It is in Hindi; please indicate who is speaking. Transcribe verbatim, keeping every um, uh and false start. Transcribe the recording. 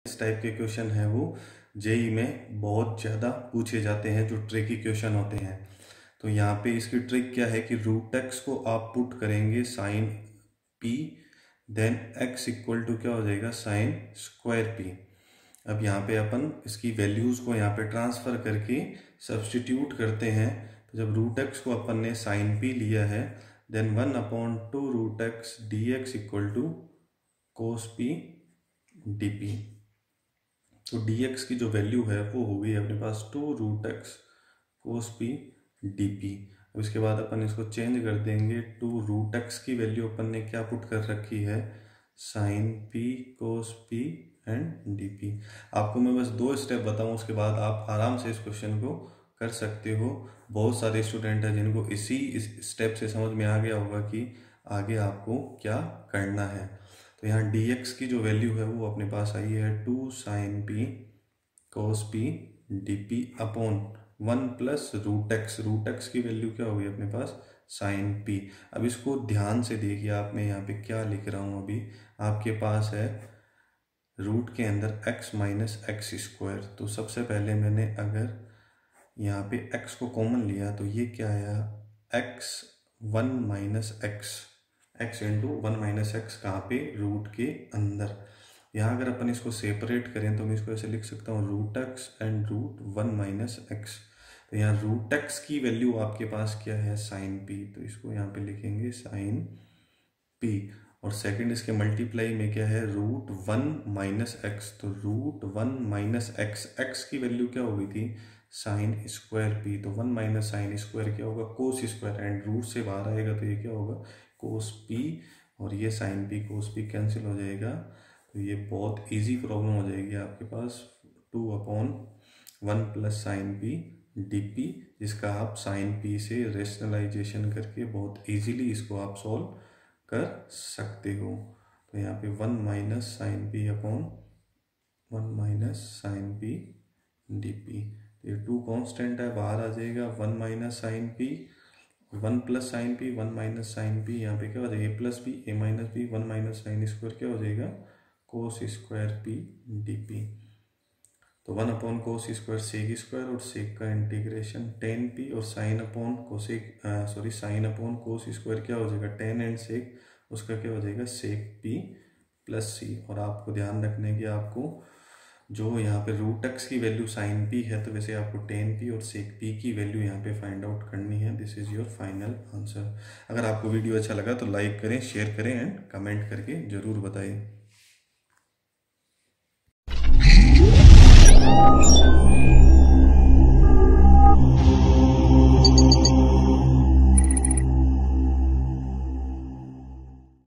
Speaker 1: इस टाइप के क्वेश्चन है वो जेई में बहुत ज़्यादा पूछे जाते हैं, जो ट्रिकी क्वेश्चन होते हैं। तो यहाँ पे इसकी ट्रिक क्या है कि रूट एक्स को आप पुट करेंगे sine P, then X equal to क्या हो जाएगा साइन स्क्वायर पी। अब यहाँ पे अपन इसकी वैल्यूज़ को यहाँ पे ट्रांसफ़र करके सब्सटीट्यूट करते हैं। तो जब रूट एक्स को अपन ने साइन पी लिया है, then one upon two root X D X equal to cos P D P. तो डी एक्स की जो वैल्यू है वो हो गई अपने पास two root X cos P D P. अब इसके बाद अपन इसको चेंज कर देंगे, टू रूट एक्स की वैल्यू अपन ने क्या पुट कर रखी है sine P cos P and D P. आपको मैं बस दो स्टेप बताऊं, उसके बाद आप आराम से इस क्वेश्चन को कर सकते हो। बहुत सारे स्टूडेंट हैं जिनको इसी इस स्टेप से समझ में आ गया होगा कि आगे आपको क्या करना है। तो यहाँ dx की जो वैल्यू है वो अपने पास आई है two sine P cos P D P upon one plus root X. Root x की वैल्यू क्या होगी अपने पास साइन पी। अब इसको ध्यान से देखिए, आप मैं यहाँ पे क्या लिख रहा हूँ। अभी आपके पास है रूट के अंदर x माइनस एक्स स्क्वायर। तो सबसे पहले मैंने अगर यहाँ पे x को कॉमन लिया तो ये क्या आया x one minus x, X into one minus X कहाँ पे रूट के अंदर। यहाँ अगर अपन इसको सेपरेट करें तो मैं इसको ऐसे लिख सकता हूँ root x and root one minus x. तो यहाँ रूट एक्स की वैल्यू आपके पास क्या है साइन पी, तो इसको यहाँ पे लिखेंगे साइन पी। और सेकंड इसके मल्टीप्लाई में क्या है रूट वन माइनस एक्स, तो root one minus x, x की वैल्यू क्या हो गई थी साइन स्क्वायर पी। तो वन माइनस साइन स्क्वायर क्या होगा कोस स्क्वायर, एंड रूट से बाहर आएगा तो ये क्या होगा कोस पी, और ये sine P cos p cancel हो जाएगा। तो ये बहुत इजी प्रॉब्लम हो जाएगी आपके पास, two upon one plus sine p D p, जिसका आप साइन पी से रेशनलाइजेशन करके बहुत इजीली इसको आप सॉल्व कर सकते हो। तो यहाँ पे one minus sine p upon one minus sine p D p. ये टू कॉन्स्टेंट है, बाहर आ जाएगा one minus sine p, one plus sine p, one minus sine p. यहाँ पे क्या हो जाएगा a plus p, a minus p, one minus sine square क्या हो जाएगा cos square p D P. तो one upon cos square sec square, और सेक का इंटीग्रेशन टेन पी, और sine upon cosec sorry sine upon cos square क्या हो जाएगा टेन एंड सेक, उसका क्या हो जाएगा सेक पी प्लस सी। और आपको ध्यान रखने की आपको जो यहाँ पे रूट एक्स की वैल्यू साइन पी है, तो वैसे आपको टेन पी और सेक पी की वैल्यू यहाँ पे फाइंड आउट करनी है। This is your final answer. अगर आपको वीडियो अच्छा लगा तो लाइक करें, शेयर करें एंड कमेंट करके ज़रूर बताएं।